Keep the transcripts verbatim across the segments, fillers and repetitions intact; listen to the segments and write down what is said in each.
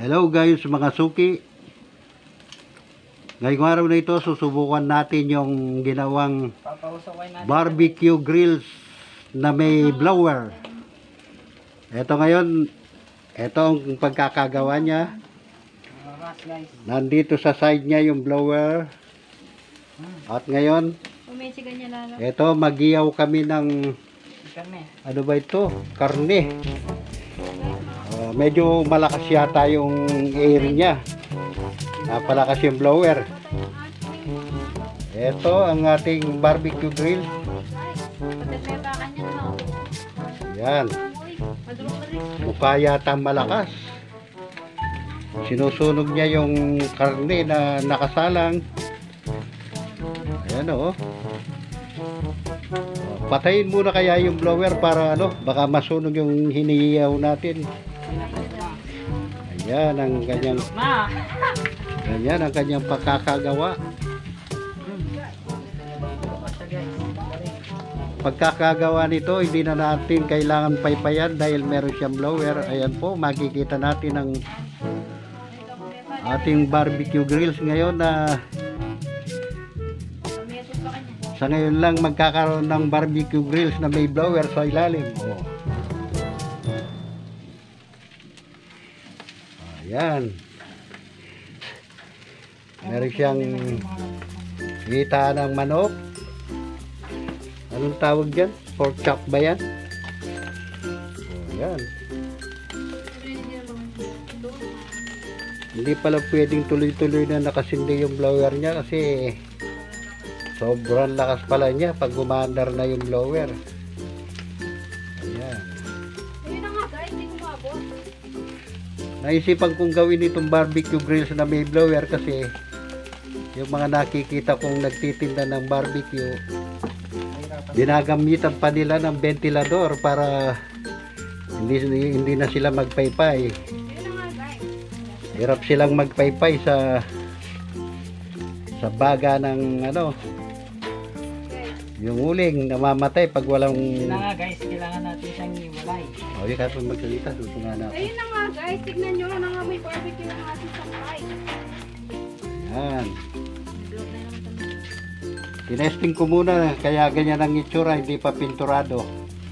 Hello guys mga suki. Ngayong araw na ito susubukan natin yung ginawang barbecue grills na may blower. Ito ngayon, ito ang pagkakagawa niya. Nandito sa side niya yung blower. At ngayon, ito magiyaw kami ng ano ba ito? Karne. Uh, medyo malakas yata yung air niya. Napalakas yung blower. Ito ang ating barbecue grill. Yan. Mukha yata malakas. Sinusunog niya yung karne na nakasalang. Ayan o. Patayin muna kaya yung blower para ano, baka masunog yung hinihiyaw natin. Ayan ang kanyang Ganyan ang kanyang pagkakagawa. Pagkakagawa nito, hindi na natin kailangan paypayan dahil meron siyang blower. Ayan po, makikita natin ang ating barbecue grills ngayon na sa ngayon lang magkakaroon ng barbecue grills na may blower sa ilalim. Oh. Ayan. Meron siyang hita ng manok. Anong tawag dyan? Pork chop ba yan? Oh, yan. Hindi pala pwedeng tuloy-tuloy na nakasindi yung blower niya kasi sobrang lakas pala niya pag gumaandar na yung blower. Ayan. Ayun na nga guys, hindi kumabot. Naisipan kong gawin itong barbecue grills na may blower kasi yung mga nakikita kong nagtitinda ng barbecue, ginagamitan pa nila ng ventilador para hindi, hindi na sila magpaypay. Hirap silang magpaypay sa sa baga ng ano, yung uling namamatay pag walang. Kailangan nga guys, kailangan natin siyang iwalay. O, yun kahit magsalita, susungan natin. Ayun na nga guys, tignan nyo na nga may barbecue ng ating supply. Yan. Tinesting ko muna, kaya ganyan ang itsura, hindi pa pinturado.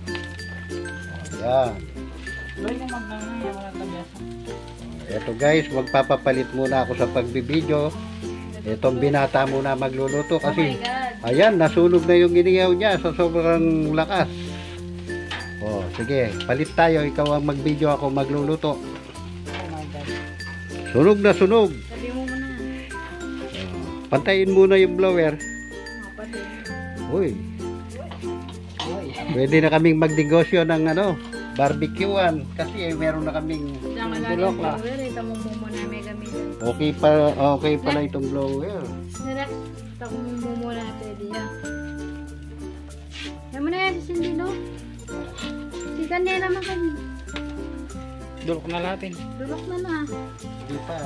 Yan. Loy na magnangay, wala tabiasa. Eto guys, magpapapalit muna ako sa pagbibideo. Itong binata muna magluluto kasi Oh my God. ayan, nasunog na yung inihaw niya sa sobrang lakas. Oh, sige, palit tayo. Ikaw ang mag-video, ako magluluto. Oh my God. Sunog na sunog. Sabi mo muna. Oh, pantayin muna yung blower. Mapatay. Uy, Oy. pwede na kaming magnegosyo ng ano, barbecuean kasi eh, meron na kaming Diyan ka Bulok galing na. blower. Ito mo muna may gamitin. okay pa okay pala itong blower. Next, ito mo muna pwede yan. Yan mo na yan, sisindi no? Si kanina naman kami. Dulok na natin. Dulok na na. Hindi pa.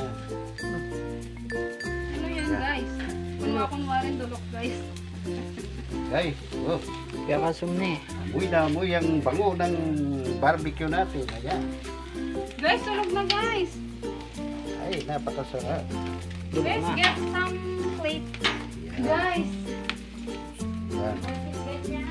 Ano yan guys? Kunwa kunwarin dulok guys. Guys, oh, Kaya kasum na eh. amoy na amoy ang bango ng barbecue natin. Ayan. Guys, tulog na guys. Ay, napakasarap. Dulok Let's na. get some plate. Guys. Yan. Let's get yan.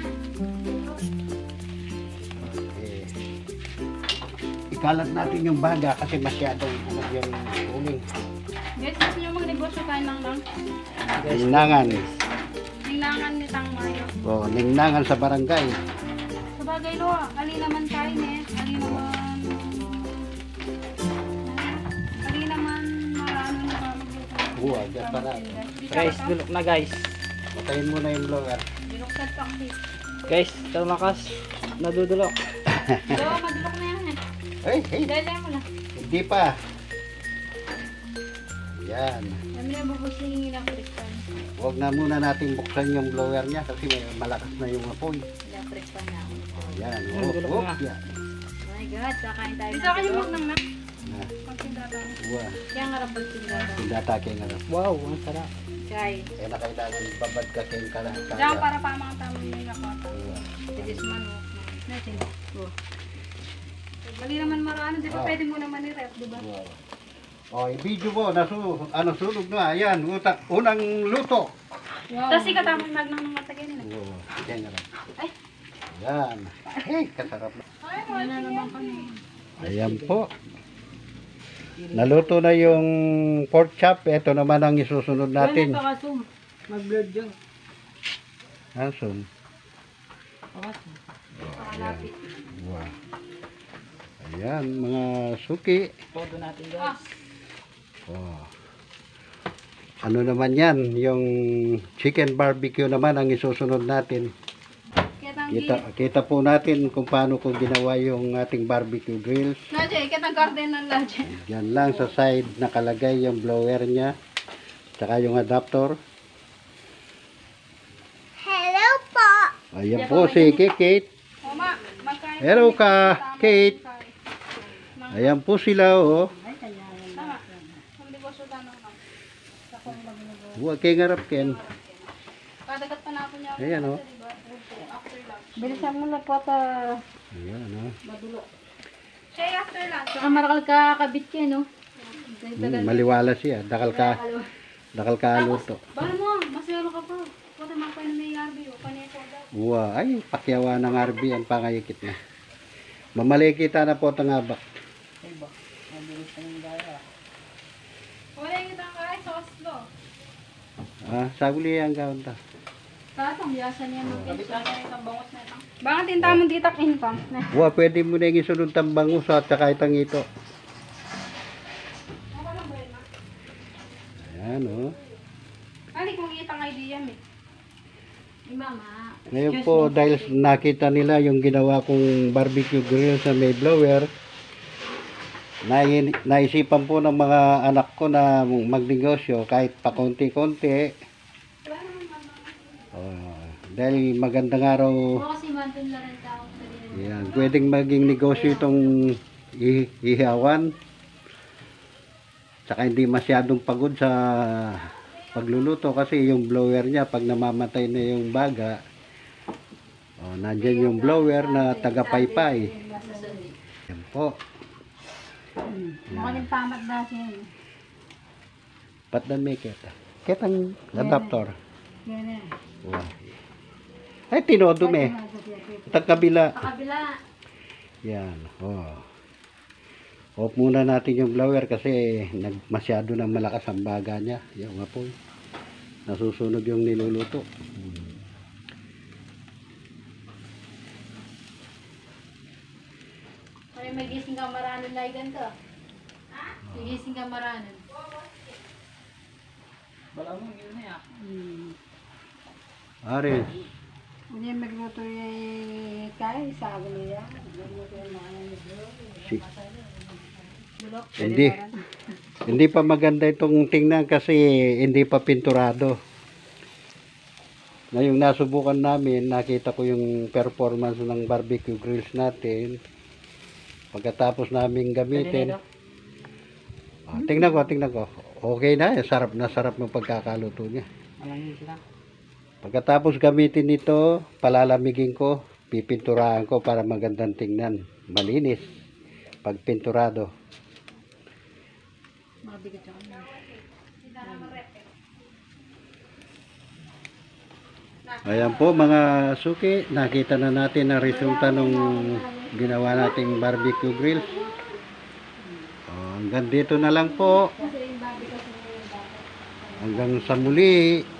Okay. Ikalat natin yung baga kasi masyadong ano yung uling. Guys, gusto nyo magnegosyo tayo lang lang. Ninangan. Ninangan ni Tang Mayo. Oh, ninangan sa barangay. Sa bagay lo, ali naman tayo ne. Ali naman... Ali naman marano na ba magluto. Uwa, dyan para. Guys, dulok na guys. Patayin mo na yung blower. Binuksan pa kasi. Guys, talakas. Nadudulok. So, madulok na yan. Hey, hey, Dali mo na. hindi pa. Yan. Kami na bubusingin ang prikpan. Huwag na muna natin buksan yung blower niya kasi may malakas na yung apoy. Kaya prikpan na ako. Yan. Hmm, Oh, gulok oh, na. yan. Oh my God, kakain tayo. Bisa kayo mag nang na. Na. Pagtindata. Uwa. Kaya nga rapag tindata. Sindata kayo nga. Wow, ang sarap. Guys. Kaya na kailangan babad ka kayo ka lang. Diyan para pa mga tamang may lakota. Uwa. Tigis man o. Natin. Oh. Mali naman marano, di ba Ah. pwede mo naman i-rep, di ba? Uwa. O, i-video mo. Nasu, ano, sunog na. Ayan, utak, unang luto. Wow. Tapos ikatama yung magnang ng matagay nila. Oo, kaya nga lang. Ay. Ayan. Hey, kasarap na. Ay, wala naman kami. Ayan po. Naluto na yung pork chop. Ito naman ang isusunod natin. Wala pa kasum. Mag-vlog dyan. Asun. Pakasum. Pakalapit. Wow. Ayan, mga suki. Todo natin Ah. guys. Oh. Ano naman yan? Yung chicken barbecue naman ang isusunod natin. Kitang Kita, kita po natin kung paano ko ginawa yung ating barbecue grills. Laje, kitang garden ng Laje. Yan lang sa side nakalagay yung blower niya. Tsaka yung adapter. Hello po. Ayan po si Kate. Mama, magkain. Hello ka, Kate. Ayan po sila oh. Tama. Hindi ko suda nang nang. Huwag kayo ngarap ken. Kadagat pa na ako niya. Ayan oh. After lunch. Bilisan mo na po ta. Ayan oh. Madulo. Siya after lunch. Saka marakal ka kabit ka, no? Hmm, maliwala siya. Dakal ka. Dakal ka luto. Bala mo, masayalo ka pa. Puta mapay na may yarbi o kanito daw. Wow, ay pakyawa ng R B ang pangayikit na. Mamali kita na po tangabak. Diba? Mabilis na yung gaya. Wala yung kitang kaya sa Oslo. Ah, saguli ang gawin ta. Katong yasa niya mo. Kabit natin itang bangot na ito. Baka tintamon ditak income. Wow, pwede mo na yung isunod tambangus at saka itang ito. Ayan oh. Hindi kong itang idea me. Mama. Ngayon po, dahil nakita nila yung ginawa kong barbecue grill sa may blower, nai- naisipan po ng mga anak ko na magnegosyo kahit pa konti-konti. Oh, dahil magandang araw, Oo, kasi mantin na rin tao. yan, pwedeng maging negosyo itong i- ihawan. Tsaka hindi masyadong pagod sa pagluluto kasi yung blower niya pag namamatay na yung baga, oh, nandyan yung blower na taga-paypay. Yan po. Makaling pamat na siya. Ba't na may kita? Kitang adapter. Yan eh. Wow. Ay, tinodo me. Itang kabila. Sa kabila. Yan. Oh. Off muna natin yung blower kasi nag masyado nang malakas ang baga niya. Yan nga po. Nasusunog yung niluluto. Hmm. Ay, magising ka maranan na igan ka. Magising ka maranan. Bala mo, yun na yan. Aris. Hindi magluto yung kaya, sabi niya. Si hindi. Hindi pa maganda itong tingnan kasi hindi pa pinturado. Ngayong nasubukan namin, nakita ko yung performance ng barbecue grills natin. Pagkatapos namin gamitin, oh, tingnan ko, tingnan ko. Okay na, sarap na sarap ng pagkakaluto niya. Walang yun sila. Pagkatapos gamitin ito, palalamigin ko, pipinturahan ko para magandang tingnan. Malinis. Pag pinturado. Mabigat siya kanya. Ayan po mga suki, nakita na natin ang resulta nung ginawa nating barbecue grills. Oh, hanggang dito na lang po. Hanggang sa muli.